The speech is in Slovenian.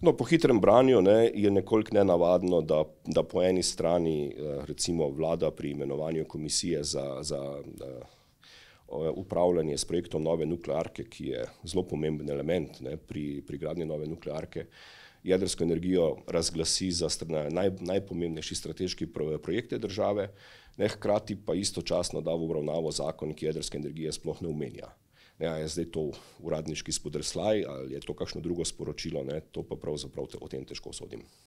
No, po hitrem branju je nekoliko nenavadno, da po eni strani recimo vlada pri imenovanju komisije za upravljanje s projektom nove nuklearke, ki je zelo pomemben element pri gradnji nove nuklearke, jedrsko energijo razglasi za najpomembnejši strateški projekte države, hkrati pa istočasno da v obravnavo zakon, ki jedrske energije sploh ne omenja. Je zdaj to uradniški spodrsljaj ali je to kakšno drugo sporočilo, to pa pravzaprav o tem težko sodim.